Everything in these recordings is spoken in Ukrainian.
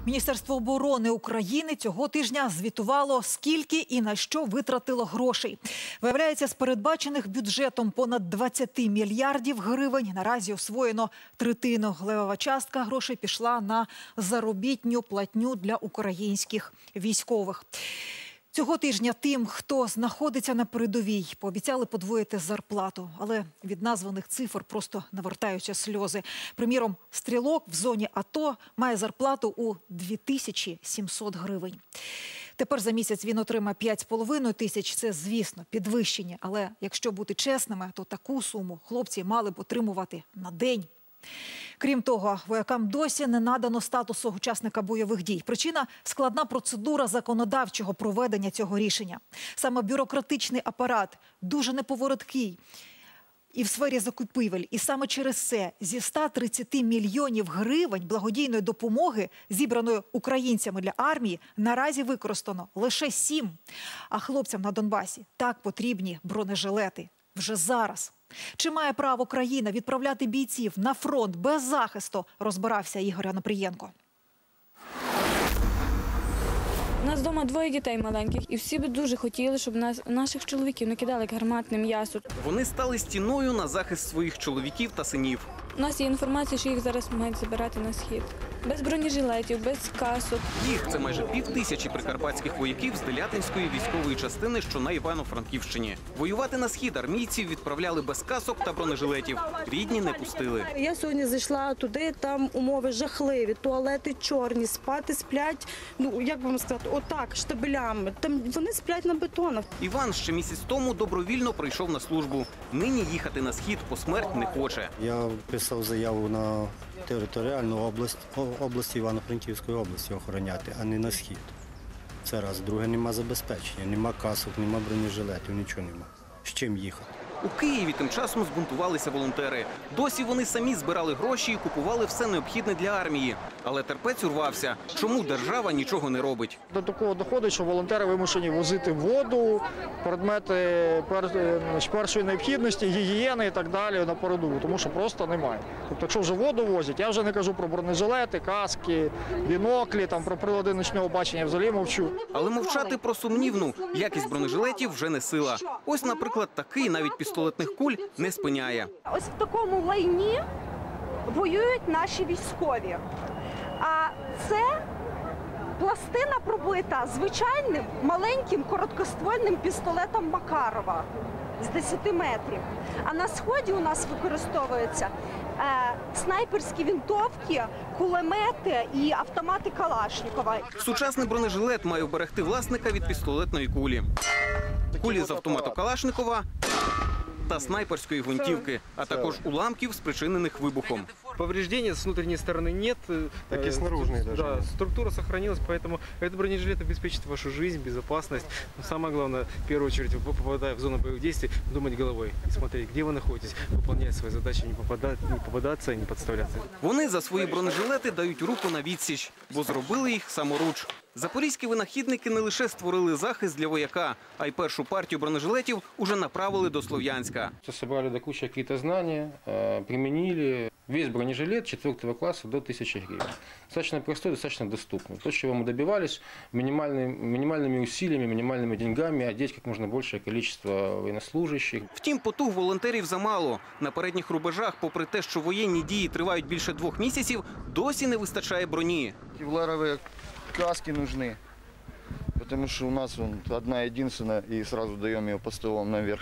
Міністерство оборони України цього тижня звітувало, скільки і на що витратило грошей. Виявляється, з передбачених бюджетом понад 20 мільярдів гривень наразі освоєно третину. Левова частка грошей пішла на заробітну платню для українських військових. Цього тижня тим, хто знаходиться на передовій, пообіцяли подвоїти зарплату. Але від названих цифр просто навертаються сльози. Приміром, стрілок в зоні АТО має зарплату у 2700 гривень. Тепер за місяць він отримає 5,5 тисяч. Це, звісно, підвищення. Але якщо бути чесними, то таку суму хлопці мали б отримувати на день. Крім того, воякам досі не надано статусу учасника бойових дій. Причина – складна процедура законодавчого проведення цього рішення. Саме бюрократичний апарат дуже неповороткий і в сфері закупівель. І саме через це зі 130 мільйонів гривень благодійної допомоги, зібраної українцями для армії, наразі використано лише 7. А хлопцям на Донбасі так потрібні бронежилети. Вже зараз. Чи має право країна відправляти бійців на фронт без захисту, розбирався Ігор Анопрієнко. У нас вдома 2 дітей маленьких, і всі би дуже хотіли, щоб наших чоловіків не кидали як гарматне м'ясо. Вони стали стіною на захист своїх чоловіків та синів. У нас є інформація, що їх зараз мають забирати на схід. Без бронежилетів, без касок. Їх – це майже 5000 прикарпатських вояків з Делятинської військової частини, що на Івано-Франківщині. Воювати на схід армійців відправляли без касок та бронежилетів. Рідні не пустили. Я сьогодні зайшла туди, там умови жахливі, туалети чорні, спати сплять, як вам сказати, отак, штабелями. Там вони сплять на бетонах. Іван ще місяць тому добровільно прийшов на службу. Нині їхати на схід по смерть не хоче. Я писав заяву на територіальну область Івано-Франківської області охороняти, а не на схід. Це раз. Друге, нема забезпечення, нема касок, нема бронежилетів, нічого нема. З чим їхати? У Києві тим часом збунтувалися волонтери. Досі вони самі збирали гроші і купували все необхідне для армії. Але терпець урвався. Чому держава нічого не робить? До такого доходить, що волонтери вимушені возити воду, предмети першої необхідності, гігієни і так далі на передову, тому що просто немає. Тобто, якщо вже воду возять, я вже не кажу про бронежилети, каски, біноклі, про прилади нічного бачення, взагалі мовчу. Але мовчати про сумнівну якість бронежилетів вже не сила. Ось, наприклад, такий навіть пістолетних куль не спиняє. Ось в такому лайні воюють наші військові. А це пластина пробита звичайним маленьким короткоствольним пістолетом Макарова з 10 метрів. А на сході у нас використовуються снайперські винтовки, кулемети і автомати Калашнікова. Сучасний бронежилет має вберегти власника від пістолетної кулі. Кулі з автомату Калашникова та снайперської гвинтівки, а також уламків, спричинених вибухом. Повреждений с внутренней стороны нет. Так и снаружной даже. Да, структура сохранилась, поэтому этот бронежилет обеспечит вашу жизнь, безопасность. Но самое главное, в первую очередь, попадая в зону боевых действий, думать головой и смотреть, где вы находитесь, выполнять свои задачи, не попадаться и не подставляться. Вони за свої бронежилети дають руку на відсіч, бо зробили їх саморуч. Запорізькі винахідники не лише створили захист для вояка, а й першу партію бронежилетів уже направили до Слов'янська. Собрали до кучи какие-то знания, применили. Весь бронежилет 4 класса до 1000 гривен. Достаточно простой, достаточно доступный. То, чего мы добивались, минимальными усилиями, минимальными деньгами одеть как можно большее количество военнослужащих. Втім, потуг волонтерів замало. На передніх рубежах, попри те, що воєнні дії тривають більше 2 місяців, досі не вистачає броні. Кевларовые каски нужны, потому что у нас одна единственная, и сразу даем ее по столам наверх.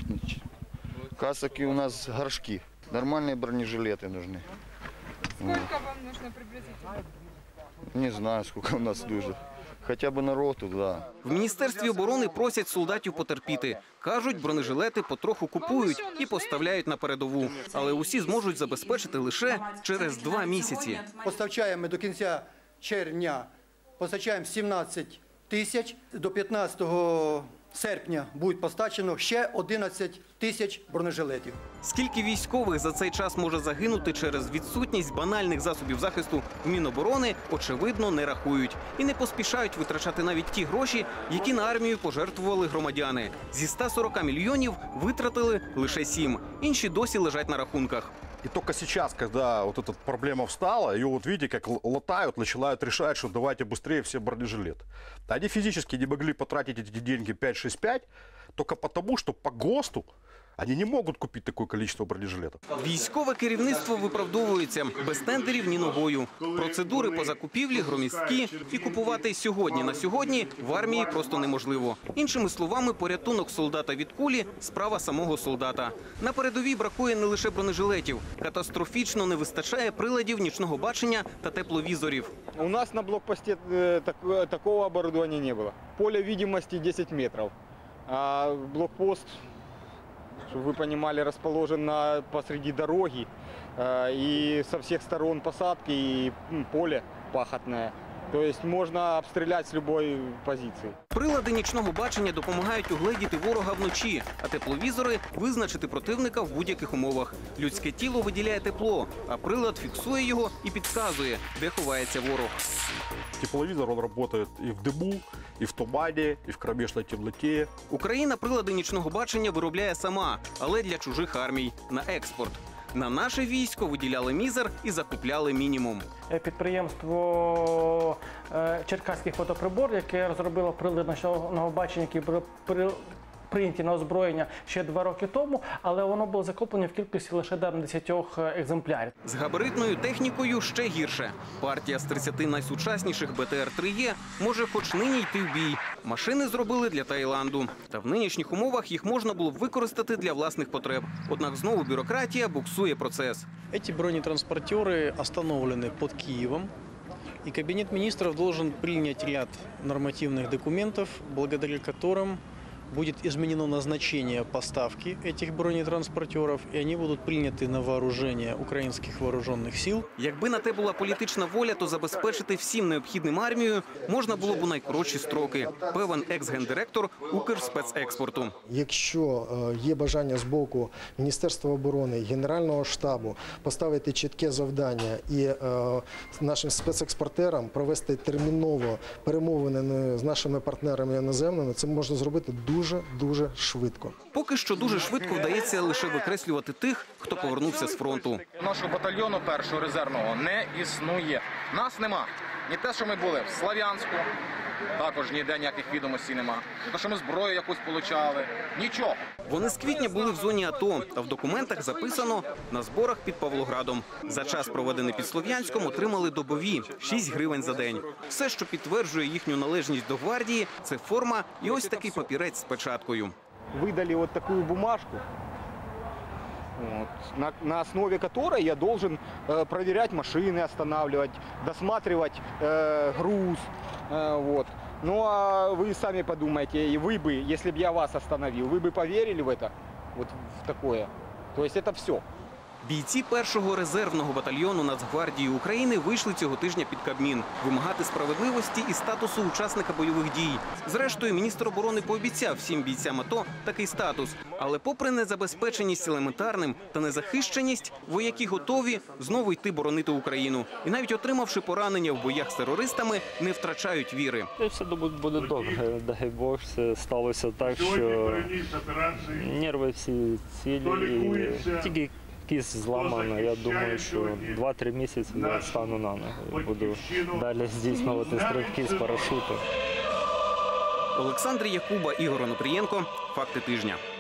Касок и у нас горшки. Нормальные бронежилеты нужны. Сколько вам нужно приблизительно? Не знаю, сколько у нас дуже. Хоча б на роту, да. В Міністерстві оборони просять солдатів потерпіти. Кажуть, бронежилети потроху купують і поставляють на передову. Але усі зможуть забезпечити лише через 2 місяці. Постачаємо до кінця червня, постачаємо 17 тисяч, до 15 серпня буде постачено ще 11 тисяч бронежилетів. Скільки військових за цей час може загинути через відсутність банальних засобів захисту в Міноборони, очевидно, не рахують. І не поспішають витрачати навіть ті гроші, які на армію пожертвували громадяни. Зі 140 мільйонів витратили лише 7. Інші досі лежать на рахунках. И только сейчас, когда вот эта проблема встала, ее вот видите, как латают, начинают решать, что давайте быстрее все бронежилеты. Они физически не могли потратить эти деньги 5-6-5, только потому, что по ГОСТу вони не можуть купити таке кількість бронежилетів. Військове керівництво виправдовується. Без тендерів ні ногою. Процедури по закупівлі громіздкі. І купувати сьогодні на сьогодні в армії просто неможливо. Іншими словами, порятунок солдата від кулі – справа самого солдата. На передовій бракує не лише бронежилетів. Катастрофічно не вистачає приладів нічного бачення та тепловізорів. У нас на блокпості такого оборудования не було. Поле видимости 10 метрів. А блокпост, чтобы вы понимали, расположен посреди дороги, и со всех сторон посадки и поле пахотное. То есть можна обстріляти з будь-якої позиції. Прилади нічного бачення допомагають угледіти ворога вночі, а тепловізори – визначити противника в будь-яких умовах. Людське тіло виділяє тепло, а прилад фіксує його і підказує, де ховається ворог. Тепловізор, він працює і в диму, і в тумані, і в кромешній темноті. Україна прилади нічного бачення виробляє сама, але для чужих армій – на експорт. На наше військо виділяли мізер і закупляли мінімум. Підприємство «Черкаський фотоприбор», яке розробило прилади нічного бачення, які були прийняті на озброєння ще 2 роки тому, але воно було закуплено в кількості лише 10 екземплярів. З габаритною технікою ще гірше. Партія з 30 найсучасніших БТР-3Е може хоч нині йти в бій. Машини зробили для Таїланду. Та в нинішніх умовах їх можна було б використати для власних потреб. Однак знову бюрократія буксує процес. Ці бронетранспортери встановлені під Києвом. И Кабинет министров должен принять ряд нормативных документов, благодаря которым будет изменено назначение поставки этих бронетранспортеров, и они будут приняты на вооружение украинских вооруженных сил. Якби на те була політична воля, то забезпечити всім необхідним армію можна було б у найкоротші строки. Певен екс-гендиректор Укрспецекспорту. Якщо є бажання з боку Міністерства оборони, Генерального штабу поставити чітке завдання і нашим спецекспортерам провести терміново перемовини з нашими партнерами іноземними, це можна зробити дуже швидко. Поки що дуже швидко вдається лише викреслювати тих, хто повернувся з фронту. Нашого батальйону 1-го резервного не існує. Нас нема. Не те, що ми були в Слов'янську, також ніде ніяких відомостей нема. Не те, що ми зброю якусь получали. Нічого. Вони з квітня були в зоні АТО, а в документах записано на зборах під Павлоградом. За час, проведений під Слов'янськом, отримали добові – 6 гривень за день. Все, що підтверджує їхню належність до гвардії – це форма і ось такий папірець з печаткою. Видали ось таку бумажку, на основе которой я должен проверять машины, останавливать, досматривать груз. Ну а вы сами подумайте, и вы бы, если бы я вас остановил, вы бы поверили в это, вот в такое? То есть это все. Бійці 1-го резервного батальйону Нацгвардії України вийшли цього тижня під Кабмін вимагати справедливості і статусу учасника бойових дій. Зрештою, міністр оборони пообіцяв всім бійцям АТО такий статус. Але попри незабезпеченість елементарним та незахищеність, вояки готові знову йти боронити Україну. І навіть отримавши поранення в боях з терористами, не втрачають віри. Все буде добре, дай Бог, все сталося так, що нерви всі цілі і тільки кість зламана. Я думаю, що 2-3 місяці я стану на ноги. Буду далі здійснювати стрибки з парашуту. Олександр Якуба, Ігор Онопрієнко. Факти тижня.